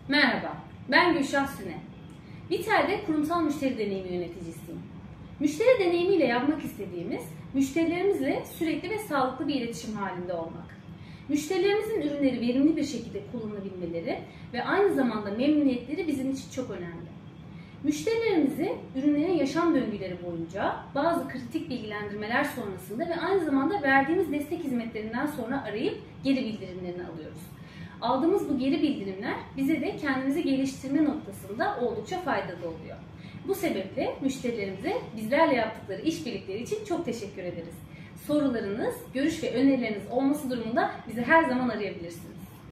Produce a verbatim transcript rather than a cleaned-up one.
Merhaba, ben Gülşah Süne. Viter'de kurumsal müşteri deneyimi yöneticisiyim. Müşteri deneyimiyle yapmak istediğimiz, müşterilerimizle sürekli ve sağlıklı bir iletişim halinde olmak. Müşterilerimizin ürünleri verimli bir şekilde kullanabilmeleri ve aynı zamanda memnuniyetleri bizim için çok önemli. Müşterilerimizi ürünlerin yaşam döngüleri boyunca bazı kritik bilgilendirmeler sonrasında ve aynı zamanda verdiğimiz destek hizmetlerinden sonra arayıp geri bildirimlerini alıyoruz. Aldığımız bu geri bildirimler bize de kendimizi geliştirme noktasında oldukça faydalı oluyor. Bu sebeple müşterilerimize bizlerle yaptıkları işbirlikleri için çok teşekkür ederiz. Sorularınız, görüş ve önerileriniz olması durumunda bizi her zaman arayabilirsiniz.